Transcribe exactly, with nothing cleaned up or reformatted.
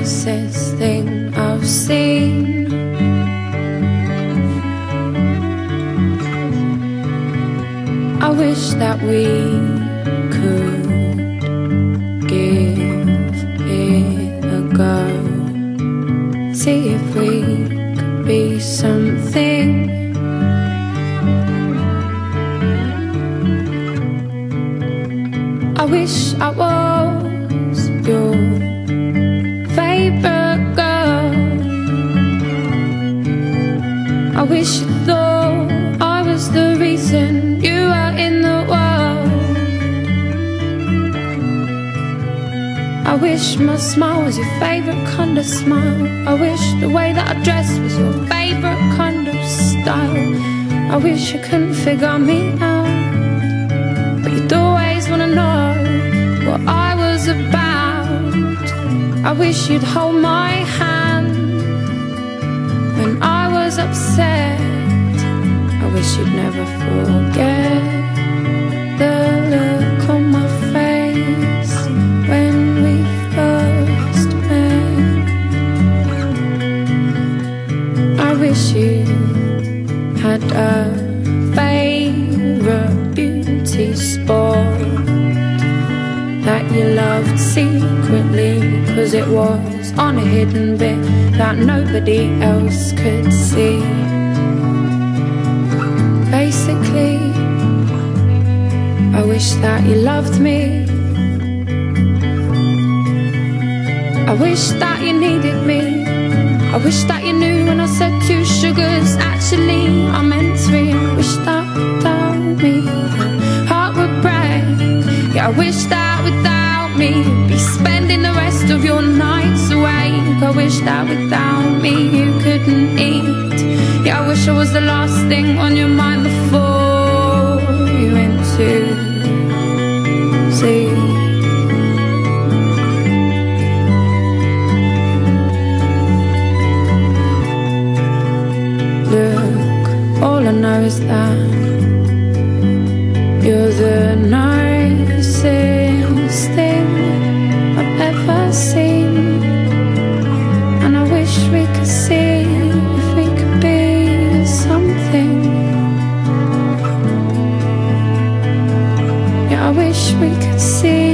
nicest thing I've seen. I wish that we could give it a go, see if we could be something. I wish I was your favorite girl. I wish you thought I was the reason you were in the world. I wish my smile was your favorite kind of smile. I wish the way that I dressed was your favorite kind of style. I wish you couldn't figure me out, but you'd always wanna know what I was about. I wish you'd hold my hand when I was upset. I wish you'd never forget the look on my face when we first met. I wish you had a favorite beauty spot that you loved secretly, 'cause it was on a hidden bit that nobody else could see. Basically, I wish that you loved me. I wish that you needed me. I wish that you knew when I said two sugars, actually I meant three. I wish that without me your heart would break. Yeah, I wish that without me you'd be spending the rest of your nights awake. I wish that without me you couldn't eat. Yeah, I wish I was the last thing on your mind before you went to sleep. Look, all I know is that you're the nicest thing I've ever seen. And I wish we could see if we could be something. Yeah, I wish we could see